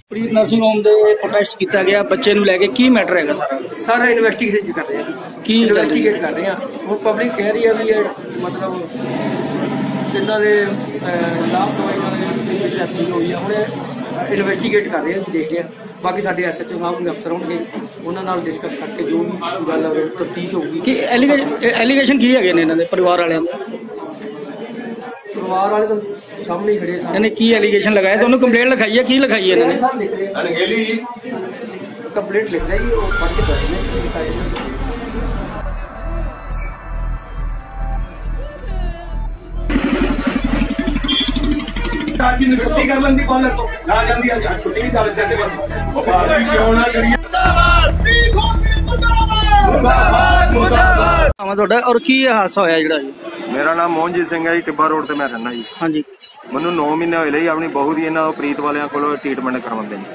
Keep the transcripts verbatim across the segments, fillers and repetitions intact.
ਪ੍ਰੀਤ nursing home ਦੇ protest ਕੀਤਾ ਗਿਆ ਬੱਚੇ ਨੂੰ ਲੈ ਕੇ ਕੀ ਮੈਟਰ ਹੈਗਾ ਸਾਰਾ ਸਾਰਾ ਇਨਵੈਸਟੀਗੇਸ਼ਨ ਕਰ ਰਹੇ ਹਾਂ ਕੀ ਇਨਵੈਸਟੀਗੇਟ ਕਰ ਰਹੇ ਹਾਂ ਹੁਣ ਪਬਲਿਕ ਕਹਿ ਰਹੀ ਹੈ ਵੀ ਇਹ ਮਤਲਬ ਜਿਨ੍ਹਾਂ ਦੇ ਲਾਪਰਵਾਹੀ ਨਾਲ ਸੈਪਟੀ ਹੋਈ ਆ ਹੁਣ ਇਨਵੈਸਟੀਗੇਟ ਕਰ ਰਹੇ ਹਾਂ ਦੇਖਦੇ ਹਾਂ ਬਾਕੀ ਸਾਡੇ ਐਸਐਚਓ ਸਾਹਿਬ ਦੇ ਅਫਸਰ ਹੋਣਗੇ ਉਹਨਾਂ ਨਾਲ ਡਿਸਕਸ ਕਰਕੇ ਜੋ ਵੀ ਗੱਲ ਹੋਵੇ ਤਫਤੀਸ਼ ਹੋਊਗੀ ਕਿ ਐਲੀਗੇਸ਼ਨ ਕੀ ਹੈਗੇ ਨੇ ਇਹਨਾਂ ਦੇ ਪਰਿਵਾਰ ਵਾਲਿਆਂ ਦੇ ਪਰਿਵਾਰ ਵਾਲੇ ਤਾਂ ਸਾਹਮਣੇ ਹੀ ਖੜੇ ਸਨ ਇਹਨੇ ਕੀ ਐਲੀਗੇਸ਼ਨ ਲਗਾਇਆ ਤੁਹਾਨੂੰ ਕੰਪਲੇਂਟ ਲਿਖਾਈ ਹੈ ਕੀ ਲਿਖਾਈ ਹੈ ਇਹਨਾਂ ਨੇ ਅਣਗਹਿਲੀ ਜੀ ਕੰਪਲੇਂਟ ਲਿਖ ਰਹੀ ਉਹ ਪੜ੍ਹ ਕੇ ਦੱਸ ਨੇ ਲਿਖਾਈ ਅੱਜ ਨਿਕਤੀ ਕਰ ਲੈਂਦੀ ਪਾਲਰ ਤੋਂ ਨਾ ਜਾਂਦੀ ਅੱਜ ਛੁੱਟੀ ਨਹੀਂ ਕਰ ਸਕਦੇ ਉਹ ਬਾਜੀ ਕਿਉਂ ਨਾ ਕਰੀਏ ਮੁਰਦਾਬਾਦ ਪ੍ਰੀਤ ਹੋਮ ਮੁਰਦਾਬਾਦ ਮੁਰਦਾਬਾਦ ਮੁਰਦਾਬਾਦ ਆਵਾਂ ਤੁਹਾਡਾ ਔਰ ਕੀ ਹਾਦਸਾ ਹੋਇਆ ਜਿਹੜਾ ਜੀ ਮੇਰਾ ਨਾਮ ਮੋਹਨਜੀਤ ਸਿੰਘ ਹੈ ਜੀ ਟਿੱਬਾ ਰੋਡ ਤੇ ਮੈਂ ਰਹਿੰਦਾ ਜੀ ਹਾਂਜੀ ਮੈਨੂੰ ਨੌ ਮਹੀਨੇ ਹੋਏ ਲਈ ਆਪਣੀ ਬਹੂ ਦੀ ਇਹਨਾਂ ਪ੍ਰੀਤ ਵਾਲਿਆਂ ਕੋਲੋਂ ਟ੍ਰੀਟਮੈਂਟ ਕਰਵਾਉਂਦੇ ਨੇ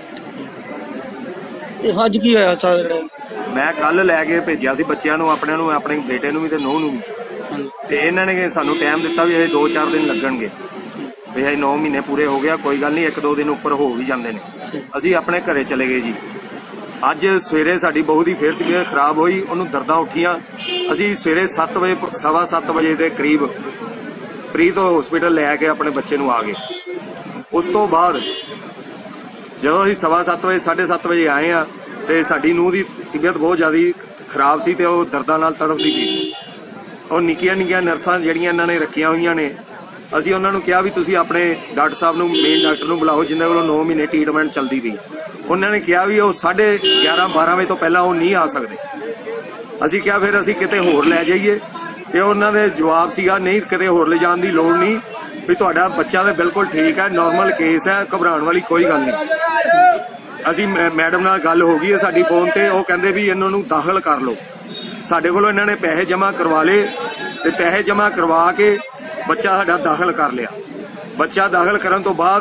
ਤੇ ਅੱਜ ਕੀ ਹੋਇਆ ਹਾਦਸਾ ਜਿਹੜਾ ਮੈਂ ਕੱਲ ਲੈ ਕੇ ਭੇਜਿਆ ਸੀ ਬੱਚਿਆਂ ਨੂੰ ਆਪਣੇ ਨੂੰ ਆਪਣੇ ਬੇਟੇ ਨੂੰ ਵੀ ਤੇ ਨੂੰਹ ਨੂੰ ਵੀ ਤੇ ਇਹਨਾਂ ਨੇ ਸਾਨੂੰ ਟਾਈਮ ਦਿੱਤਾ ਵੀ ਇਹ ਦੋ ਚਾਰ ਦਿਨ ਲੱਗਣਗੇ ਵੀ ਇਹ ਨੌ ਮਹੀਨੇ ਪੂਰੇ ਹੋ ਗਿਆ ਕੋਈ ਗੱਲ ਨਹੀਂ ਇੱਕ ਦੋ ਦਿਨ ਉੱਪਰ ਹੋ ਵੀ ਜਾਂਦੇ ਨੇ ਅਸੀਂ ਆਪਣੇ ਘਰੇ ਚਲੇ ਗਏ ਜੀ ਅੱਜ ਸਵੇਰੇ ਸਾਡੀ ਬਹੂ ਦੀ ਫਿਰ ਤਬੀਅਤ ਖਰਾਬ ਹੋਈ ਉਹਨੂੰ ਦਰਦਾਂ ਉੱਠੀਆਂ ਅਸੀਂ ਸਵੇਰੇ ਸੱਤ ਵਜੇ ਸਵਾ ਸੱਤ ਵਜੇ ਦੇ ਕਰੀਬ ਪ੍ਰੀਤ ਹਸਪੀਟਲ ਲੈ ਕੇ ਆਪਣੇ ਬੱਚੇ ਨੂੰ ਆ ਗਏ ਉਸ ਤੋਂ ਬਾਅਦ ਜਦੋਂ ਅਸੀਂ ਸਵਾ ਸੱਤ ਵਜੇ ਸਾਢੇ ਸੱਤ ਵਜੇ ਆਏ ਆ ਤੇ ਸਾਡੀ ਨੂੰਹ ਦੀ ਤਬੀਅਤ ਬਹੁਤ ਜ਼ਿਆਦਾ ਖਰਾਬ ਸੀ ਤੇ ਉਹ ਦਰਦਾਂ ਨਾਲ ਤੜਫਦੀ ਪਈ ਉਹ ਨਿੱਕੀਆਂ ਨਿੱਕੀਆਂ ਨਰਸਾਂ ਜਿਹੜੀਆਂ ਇਹਨਾਂ ਨੇ ਰੱਖੀਆਂ ਹੋਈਆਂ ਨੇ ਅਸੀਂ ਉਹਨਾਂ ਨੂੰ ਕਿਹਾ ਵੀ ਤੁਸੀਂ ਆਪਣੇ ਡਾਕਟਰ ਸਾਹਿਬ ਨੂੰ ਮੇਨ ਡਾਕਟਰ ਨੂੰ ਬੁਲਾਓ ਜਿਨ੍ਹਾਂ ਕੋਲੋਂ ਨੌ ਮਹੀਨੇ ਟ੍ਰੀਟਮੈਂਟ ਚੱਲਦੀ ਪਈ ਉਹਨਾਂ ਨੇ ਕਿਹਾ ਵੀ ਉਹ ਸਾਢੇ ਗਿਆਰਾਂ ਬਾਰਾਂ ਵਜੇ ਤੋਂ ਪਹਿਲਾਂ ਉਹ ਨਹੀਂ ਆ ਸਕਦੇ ਅਸੀਂ ਕਿਹਾ ਫਿਰ ਅਸੀਂ ਕਿਤੇ ਹੋਰ ਲੈ ਜਾਈਏ ਤੇ ਉਹਨਾਂ ਦੇ ਜਵਾਬ ਸੀਗਾ ਨਹੀਂ ਕਿਤੇ ਹੋਰ ਲੈ ਜਾਣ ਦੀ ਲੋੜ ਨਹੀਂ ਵੀ ਤੁਹਾਡਾ ਬੱਚਾ ਤਾਂ ਬਿਲਕੁਲ ਠੀਕ ਹੈ ਨਾਰਮਲ ਕੇਸ ਹੈ ਘਬਰਾਉਣ ਵਾਲੀ ਕੋਈ ਗੱਲ ਨਹੀਂ ਅਸੀਂ ਮੈਡਮ ਨਾਲ ਗੱਲ ਹੋ ਗਈ ਹੈ ਸਾਡੀ ਫੋਨ ਤੇ ਉਹ ਕਹਿੰਦੇ ਵੀ ਇਹਨਾਂ ਨੂੰ ਦਾਖਲ ਕਰ ਲਓ ਸਾਡੇ ਕੋਲੋਂ ਇਹਨਾਂ ਨੇ ਪੈਸੇ ਜਮ੍ਹਾਂ ਕਰਵਾ ਲਏ ਤੇ ਪੈਸੇ ਜਮ੍ਹਾਂ ਕਰਵਾ ਕੇ ਬੱਚਾ ਸਾਡਾ ਦਾਖਲ ਕਰ ਲਿਆ ਬੱਚਾ ਦਾਖਲ ਕਰਨ ਤੋਂ ਬਾਅਦ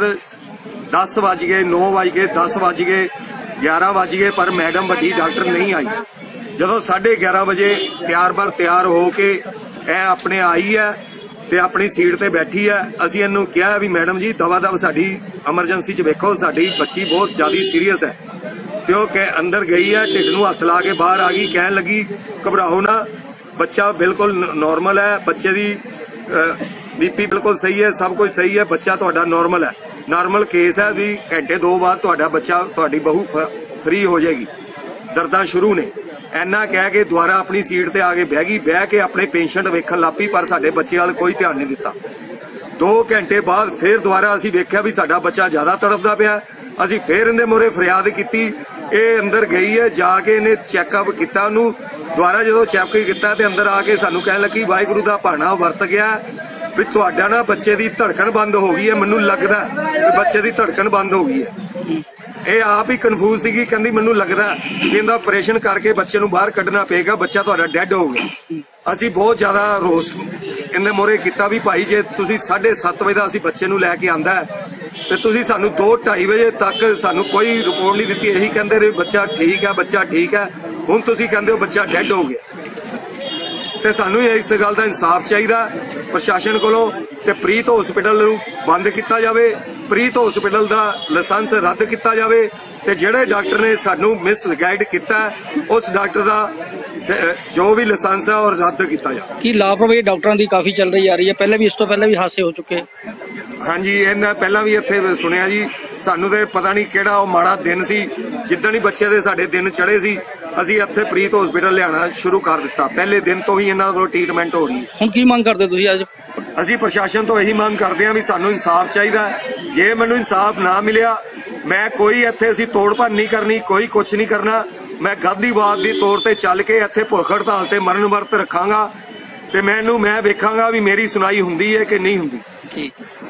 ਦਸ ਵੱਜ ਗਏ ਨੌ ਵੱਜ ਗਏ ਦਸ ਵੱਜ ਗਏ ਗਿਆਰਾਂ ਵੱਜ ਗਏ ਪਰ ਮੈਡਮ ਵੱਡੀ ਡਾਕਟਰ ਨਹੀਂ ਆਈ ਜਦੋਂ ਸਾਢੇ ਗਿਆਰਾਂ ਵਜੇ ਤਿਆਰ ਬਰ ਤਿਆਰ ਹੋ ਕੇ ਇਹ ਆਪਣੇ ਆਈ ਹੈ ਤੇ ਆਪਣੀ ਸੀਟ ਤੇ ਬੈਠੀ ਹੈ ਅਸੀਂ ਇਹਨੂੰ ਕਿਹਾ ਵੀ ਮੈਡਮ ਜੀ ਦਵਾ ਦਵ ਸਾਡੀ ਐਮਰਜੈਂਸੀ 'ਚ ਵੇਖੋ ਸਾਡੀ ਬੱਚੀ ਬਹੁਤ ਜ਼ਿਆਦਾ ਸੀਰੀਅਸ ਹੈ ਤੇ ਉਹ ਕਹਿ ਅੰਦਰ ਗਈ ਹੈ ਢਿੱਡ ਨੂੰ ਹੱਥ ਲਾ ਕੇ ਬਾਹਰ ਆ ਗਈ ਕਹਿਣ ਲੱਗੀ ਘਬਰਾਓ ਨਾ ਬੱਚਾ ਬਿਲਕੁਲ ਨਾਰਮਲ ਹੈ ਬੱਚੇ ਦੀ ਬੀਪੀ ਬਿਲਕੁਲ ਸਹੀ ਹੈ ਸਭ ਕੁਝ ਸਹੀ ਹੈ ਬੱਚਾ ਤੁਹਾਡਾ ਨਾਰਮਲ ਹੈ ਨਾਰਮਲ ਕੇਸ ਹੈ ਵੀ ਘੰਟੇ ਦੋ ਬਾਅਦ ਤੁਹਾਡਾ ਬੱਚਾ ਤੁਹਾਡੀ ਬਹੂ ਫ੍ਰੀ ਹੋ ਜਾਏਗੀ ਦਰਦਾਂ ਸ਼ੁਰੂ ਨੇ ਇੰਨਾ ਕਹਿ ਕੇ ਦੁਬਾਰਾ ਆਪਣੀ ਸੀਟ ਤੇ ਆ ਕੇ ਬਹਿ ਗਈ ਬਹਿ ਕੇ ਆਪਣੇ ਪੇਸ਼ੈਂਟ ਵੇਖਣ ਲੱਪੀ ਪਰ ਸਾਡੇ ਬੱਚੇ ਵੱਲ ਕੋਈ ਧਿਆਨ ਨਹੀਂ ਦਿੱਤਾ ਦੋ ਘੰਟੇ ਬਾਅਦ ਫਿਰ ਦੁਬਾਰਾ ਅਸੀਂ ਵੇਖਿਆ ਵੀ ਸਾਡਾ ਬੱਚਾ ਜ਼ਿਆਦਾ ਤੜਫਦਾ ਪਿਆ ਅਸੀਂ ਫਿਰ ਇਹਦੇ ਮੋਰੇ ਫਰਿਆਦ ਕੀਤੀ ਇਹ ਅੰਦਰ ਗਈ ਹੈ ਜਾ ਕੇ ਇਹਨੇ ਚੈੱਕਅਪ ਕੀਤਾ ਉਹਨੂੰ ਦੁਬਾਰਾ ਜਦੋਂ ਚੈੱਕ ਕੀਤਾ ਤੇ ਅੰਦਰ ਆ ਕੇ ਸਾਨੂੰ ਕਹਿਣ ਲੱਗੀ ਵਾਹਿਗੁਰੂ ਦਾ ਭਾਣਾ ਵਰਤ ਗਿਆ ਵੀ ਤੁਹਾਡਾ ਨਾ ਬੱਚੇ ਦੀ ਧੜਕਣ ਬੰਦ ਹੋ ਗਈ ਹੈ ਮੈਨੂੰ ਲੱਗਦਾ ਵੀ ਬੱਚੇ ਦੀ ਧੜਕਣ ਬੰਦ ਹੋ ਗਈ ਹੈ ਇਹ ਆਪ ਹੀ ਕਨਫਿਊਜ਼ ਸੀਗੀ ਕਹਿੰਦੀ ਮੈਨੂੰ ਲੱਗਦਾ ਕਿ ਇਹਦਾ ਆਪਰੇਸ਼ਨ ਕਰਕੇ ਬੱਚੇ ਨੂੰ ਬਾਹਰ ਕੱਢਣਾ ਪਏਗਾ ਬੱਚਾ ਤੁਹਾਡਾ ਡੈੱਡ ਹੋ ਗਿਆ ਅਸੀਂ ਬਹੁਤ ਜ਼ਿਆਦਾ ਰੋਸ ਇਹਦੇ ਮੋਰੇ ਕੀਤਾ ਵੀ ਭਾਈ ਜੇ ਤੁਸੀਂ ਸਾਢੇ ਸੱਤ ਵਜੇ ਦਾ ਅਸੀਂ ਬੱਚੇ ਨੂੰ ਲੈ ਕੇ ਆਂਦਾ ਤੇ ਤੁਸੀਂ ਸਾਨੂੰ ਦੋ ਢਾਈ ਵਜੇ ਤੱਕ ਸਾਨੂੰ ਕੋਈ ਰਿਪੋਰਟ ਨਹੀਂ ਦਿੱਤੀ ਇਹੀ ਕਹਿੰਦੇ ਰਹੇ ਬੱਚਾ ਠੀਕ ਹੈ ਬੱਚਾ ਠੀਕ ਹੈ ਹੁਣ ਤੁਸੀਂ ਕਹਿੰਦੇ ਹੋ ਬੱਚਾ ਡੈੱਡ ਹੋ ਗਿਆ ਤੇ ਸਾਨੂੰ ਇਸ ਗੱਲ ਦਾ ਇਨਸਾਫ ਚਾਹੀਦਾ ਪ੍ਰਸ਼ਾਸਨ ਕੋਲੋਂ ਤੇ ਪ੍ਰੀਤ ਹਸਪੀਟਲ ਨੂੰ ਬੰਦ ਕੀਤਾ ਜਾਵੇ ਪ੍ਰੀਤ ਹਸਪੀਟਲ ਦਾ ਲਾਇਸੈਂਸ ਰੱਦ ਕੀਤਾ ਜਾਵੇ ਤੇ ਜਿਹੜੇ ਡਾਕਟਰ ਨੇ ਸਾਨੂੰ ਮਿਸਗਾਈਡ ਕੀਤਾ ਉਸ ਡਾਕਟਰ ਦਾ ਜੋ ਵੀ ਲਾਇਸੈਂਸ ਹੈ ਉਹ ਰੱਦ ਕੀਤਾ ਜਾਵੇ ਕੀ ਲਾਪਰਵਾਹੀ ਡਾਕਟਰਾਂ ਦੀ ਕਾਫੀ ਚੱਲ ਰਹੀ ਆ ਰਹੀ ਹੈ ਪਹਿਲਾਂ ਵੀ ਇਸ ਤੋਂ ਪਹਿਲਾਂ ਵੀ ਹਾਦਸੇ ਹੋ ਚੁੱਕੇ ਹਾਂਜੀ ਇਹਨਾਂ ਪਹਿਲਾਂ ਵੀ ਇੱਥੇ ਸੁਣਿਆ ਜੀ ਸਾਨੂੰ ਤੇ ਪਤਾ ਨਹੀਂ ਕਿਹੜਾ ਉਹ ਮਾੜਾ ਦਿਨ ਸੀ ਜਿੱਦਣ ਹੀ ਬੱਚੇ ਦੇ ਸਾਡੇ ਦਿਨ ਚੜ੍ਹੇ ਸੀ ਅਸੀਂ ਇੱਥੇ ਪ੍ਰੀਤ ਹਸਪੀਟਲ ਲਿਆਉਣਾ ਸ਼ੁਰੂ ਕਰ ਦਿੱਤਾ ਪਹਿਲੇ ਦਿਨ ਤੋਂ ਹੀ ਇਹਨਾਂ ਕੋਲ ਟ੍ਰੀਟਮੈਂਟ ਹੋ ਰਹੀ ਹੈ ਹੁਣ ਕੀ ਮੰਗ ਕਰਦੇ ਤੁਸੀਂ ਅੱਜ ਅਸੀਂ ਪ੍ਰਸ਼ਾਸਨ ਤੋਂ ਇਹੀ ਮੰਗ ਕਰਦੇ ਹਾਂ ਵੀ ਸਾਨੂੰ ਇਨਸਾਫ ਚਾਹੀਦਾ ਜੇ ਮੈਨੂੰ ਇਨਸਾਫ ਨਾ ਮਿਲਿਆ ਮੈਂ ਕੋਈ ਇੱਥੇ ਅਸੀਂ ਤੋੜ ਭੰਨ ਨਹੀਂ ਕਰਨੀ ਕੋਈ ਕੁਛ ਨਹੀਂ ਕਰਨਾ ਮੈਂ ਗਾਂਧੀਵਾਦ ਦੀ ਤੌਰ ਤੇ ਚੱਲ ਕੇ ਇੱਥੇ ਭੁੱਖ ਹੜਤਾਲ ਤੇ ਮਰਨ ਵਰਤ ਰੱਖਾਂਗਾ ਤੇ ਮੈਨੂੰ ਮੈਂ ਵੇਖਾਂਗਾ ਵੀ ਮੇਰੀ ਸੁਣਾਈ ਹੁੰਦੀ ਹੈ ਕਿ ਨਹੀਂ ਹੁੰਦੀ।